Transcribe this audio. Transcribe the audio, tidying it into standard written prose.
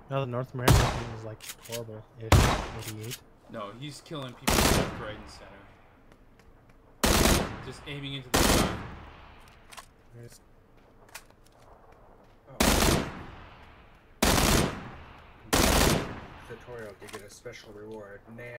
No, the North American team is like horrible-ish. 88. No, he's killing people left, right, and center. Just aiming into the sky. Tutorial to get a special reward.